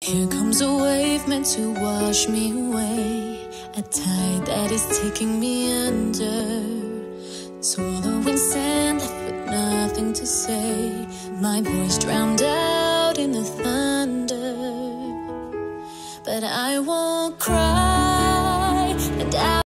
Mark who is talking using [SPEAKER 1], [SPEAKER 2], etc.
[SPEAKER 1] Here comes a wave meant to wash me away, a tide that is taking me under, swallowing sand left with nothing to say, my voice drowned out in the thunder. But I won't cry, and